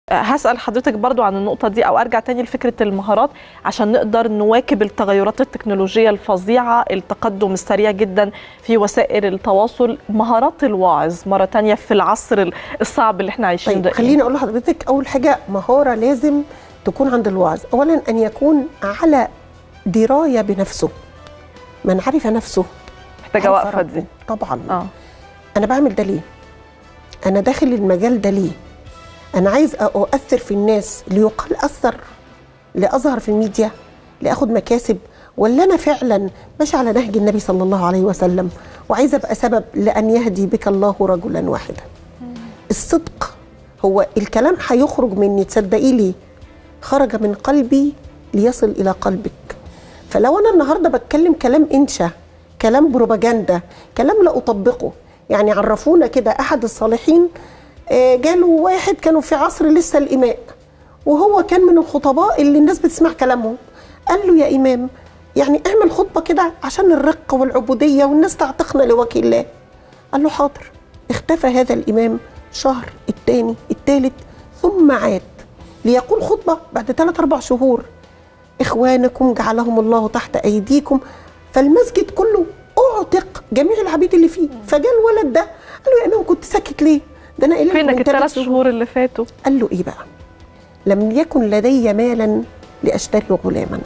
هسأل حضرتك برضو عن النقطة دي، أو أرجع تاني لفكرة المهارات عشان نقدر نواكب التغيرات التكنولوجية الفظيعة، التقدم السريع جدا في وسائل التواصل. مهارات الواعظ مرة تانية في العصر الصعب اللي احنا عايشين ده. خليني أقول لحضرتك أول حاجة مهارة لازم تكون عند الواعظ، أولا أن يكون على دراية بنفسه. من عرف نفسه محتاجة وقفة دي طبعا. أنا بعمل ده ليه؟ أنا داخل المجال ده ليه؟ أنا عايز أؤثر في الناس ليقال أثر، لأظهر في الميديا، لأخذ مكاسب، ولا أنا فعلا ماشي على نهج النبي صلى الله عليه وسلم وعايزة أبقى سبب لأن يهدي بك الله رجلا واحدا. الصدق هو الكلام هيخرج مني، تصدقي لي خرج من قلبي ليصل إلى قلبك. فلو أنا النهاردة بتكلم كلام إنشا، كلام بروباجندا، كلام لا أطبقه، يعني عرفونا كده أحد الصالحين جاله واحد كانوا في عصر لسه الإماء، وهو كان من الخطباء اللي الناس بتسمع كلامهم. قال له يا إمام يعني اعمل خطبة كده عشان الرق والعبودية والناس تعتقنا لوجه الله. قال له حاضر. اختفى هذا الإمام شهر، الثاني، الثالث، ثم عاد ليقول خطبة بعد 3-4 شهور: إخوانكم جعلهم الله تحت أيديكم. فالمسجد كله أعتق جميع العبيد اللي فيه. فجاء الولد ده قال له يا إمام كنت ساكت ليه؟ ده أنا قايل لك فينك ال3 شهور اللي فاتوا. قال له إيه بقى؟ لم يكن لدي مالا لأشتري غلاما،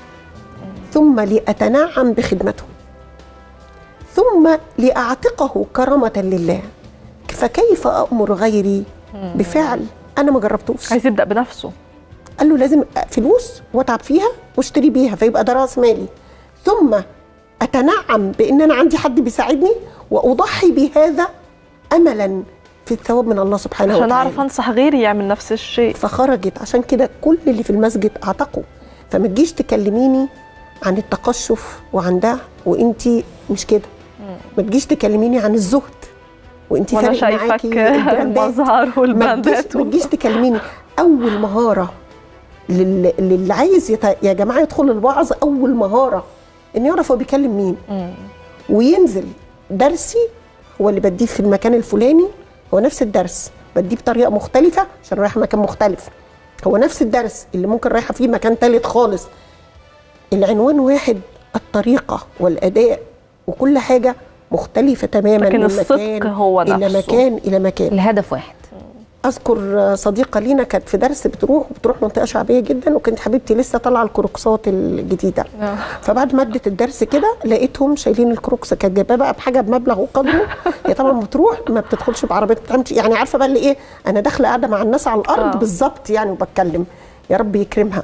ثم لأتنعم بخدمته، ثم لأعتقه كرامة لله، فكيف أأمر غيري بفعل أنا ما جربتوش؟ عايز يبدأ بنفسه. قال له لازم فلوس واتعب فيها واشتري بيها فيبقى ده راس مالي، ثم أتنعم بأن أنا عندي حد بيساعدني وأضحي بهذا أملا في الثواب من الله سبحانه وتعالى، عشان أعرف أنصح غيري يعمل نفس الشيء. فخرجت. عشان كده كل اللي في المسجد اعتقوا. فما تجيش تكلميني عن التقشف وعن ده وانتي مش كده. ما تجيش تكلميني عن الزهد وانتي فارق معاكي المظهر والبراندات. ما تجيش تكلميني. اول مهاره للي عايز يا جماعه يدخل الوعظ، اول مهاره انه يعرف هو بيكلم مين. وينزل درسي هو اللي بديه في المكان الفلاني، هو نفس الدرس بديه بطريقه مختلفه عشان رايحه مكان مختلف، هو نفس الدرس اللي ممكن رايحه فيه مكان ثالث خالص. العنوان واحد، الطريقه والاداء وكل حاجه مختلفه تماما، لكن الصدق هو نفسه الى مكان الى مكان، الهدف واحد. اذكر صديقه لينا كانت في درس بتروح منطقه شعبيه جدا، وكانت حبيبتي لسه طالعه الكروكسات الجديده. فبعد ما ادت الدرس كده لقيتهم شايلين الكروكس، كانت جايباه بقى بحاجه بمبلغ وقدره. هي طبعا بتروح ما بتدخلش بعربيه، يعني عارفه بقى اللي ايه، انا داخله قاعده مع الناس على الارض بالظبط يعني وبتكلم، يا رب يكرمها.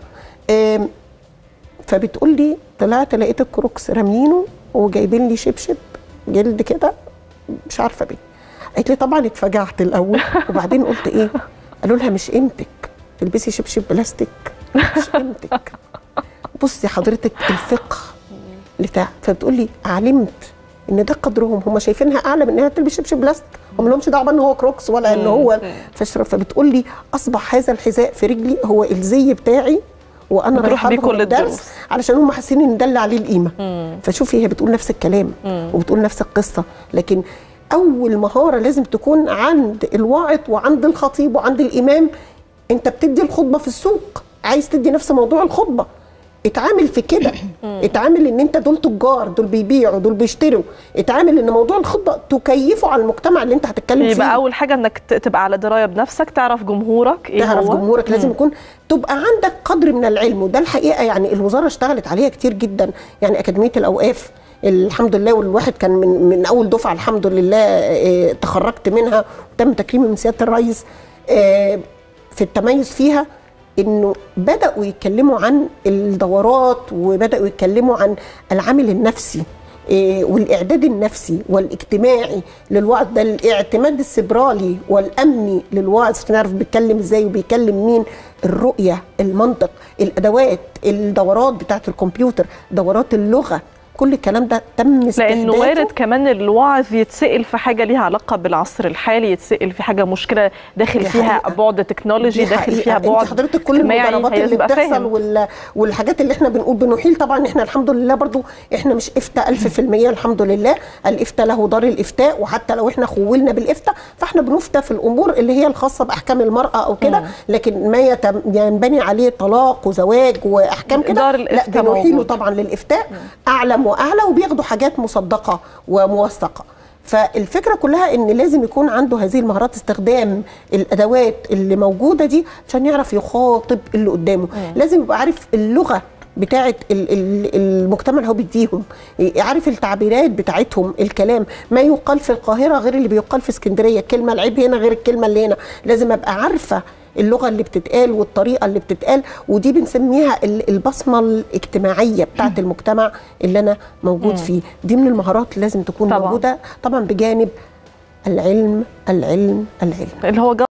فبتقول لي طلعت لقيت الكروكس رامينه وجايبين لي شبشب جلد كده مش عارفه بيه. قالت لي طبعا اتفجعت الاول وبعدين قلت ايه؟ قالوا لها مش قيمتك تلبسي شبشب بلاستيك، مش قيمتك. بصي حضرتك الفقه بتاع. فبتقول لي علمت ان ده قدرهم، هم شايفينها اعلى من انها تلبس شبشب بلاستيك، هم لهمش دعوه ان هو كروكس ولا ان هو فشرف. فبتقول لي اصبح هذا الحذاء في رجلي هو الزي بتاعي وانا رايحه لهم الدرس علشان هم حاسين ان ده اللي عليه القيمه. فشوفي هي بتقول نفس الكلام وبتقول نفس القصه. لكن أول مهارة لازم تكون عند الواعظ وعند الخطيب وعند الإمام. أنت بتدي الخطبة في السوق، عايز تدي نفس موضوع الخطبة، اتعامل في كده. اتعامل ان انت دول تجار، دول بيبيعوا، دول بيشتروا. اتعامل ان موضوع الخطبه تكيفه على المجتمع اللي انت هتتكلم فيه. يبقى اول حاجه انك تبقى على درايه بنفسك، تعرف جمهورك ايه، تعرف جمهورك. لازم يكون تبقى عندك قدر من العلم، وده الحقيقه يعني الوزاره اشتغلت عليها كتير جدا. يعني اكاديميه الاوقاف الحمد لله، والواحد كان من اول دفعه الحمد لله تخرجت منها وتم تكريمي من سياده الرئيس في التميز فيها. انه بداوا يتكلموا عن الدورات وبداوا يتكلموا عن العامل النفسي والاعداد النفسي والاجتماعي للوعظ، ده الاعتماد السبرالي والامني للوعظ عشان نعرف بيتكلم ازاي وبيكلم مين، الرؤيه، المنطق، الادوات، الدورات بتاعه الكمبيوتر، دورات اللغه، كل الكلام ده تم استهدافه. لانه وارد كمان الواعظ يتسال في حاجه ليها علاقه بالعصر الحالي، يتسال في حاجه مشكله داخل فيها بعد تكنولوجي، داخل فيها بعد حضرتك كل المضاربات اللي بتحصل والحاجات اللي احنا بنحيل. طبعا احنا الحمد لله برضو احنا مش افتاء 1000%، الحمد لله الافتاء له دار الافتاء، وحتى لو احنا خولنا بالافتاء فاحنا بنفتى في الامور اللي هي الخاصه باحكام المراه او كده، لكن ما ينبني عليه طلاق وزواج واحكام كده لا بنحيله طبعا للافتاء اعلم واعلى، وبياخدوا حاجات مصدقه وموثقه. فالفكره كلها ان لازم يكون عنده هذه المهارات، استخدام الادوات اللي موجوده دي عشان يعرف يخاطب اللي قدامه. لازم يبقى عارف اللغه بتاعه المجتمع اللي هو بيديهم، عارف التعبيرات بتاعتهم، الكلام ما يقال في القاهره غير اللي بيقال في اسكندريه، الكلمه العيب هنا غير الكلمه اللي هنا. لازم ابقى عارفه اللغه اللي بتتقال والطريقه اللي بتتقال، ودي بنسميها البصمه الاجتماعيه بتاعه المجتمع اللي انا موجود فيه. دي من المهارات اللي لازم تكون موجوده طبعا بجانب العلم اللي هو